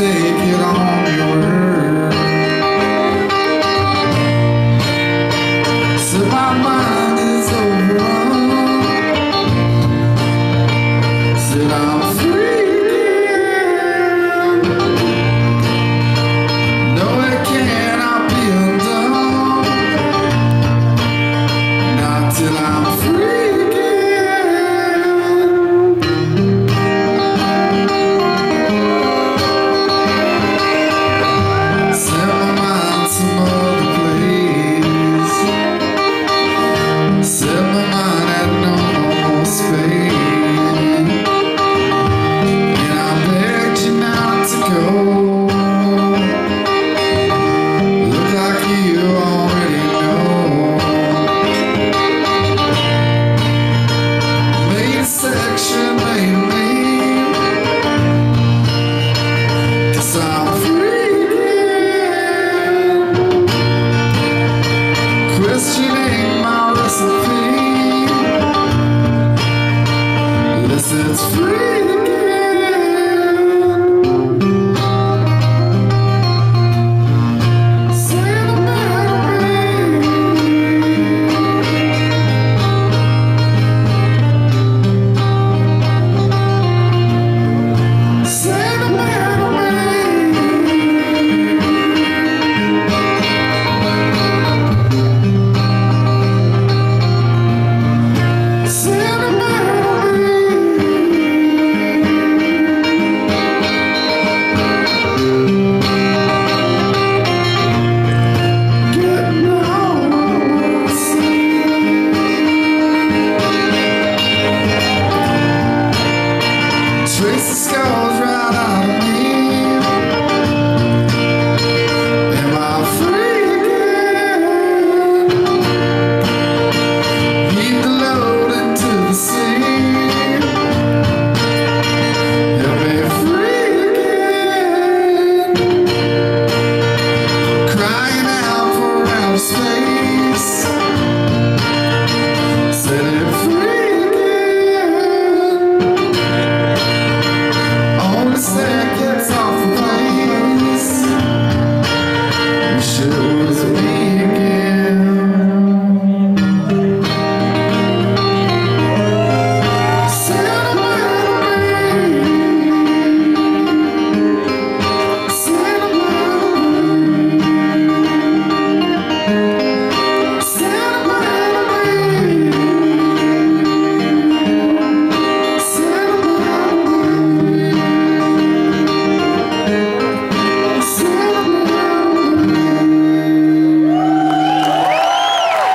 take it on your word. So my mind is overrun. Said I'm free again. No, it cannot be undone. Not till I'm free again. Set my mind some other place. Set my mind at no more space. And I begged you not to go. Look like you already know. Made a section, made a name. 'Cause I'm free again. Questioning my recipe. Listen, it's free again. Say the memory. Say the memory. Say the memory. Getting lost. Trace the scars right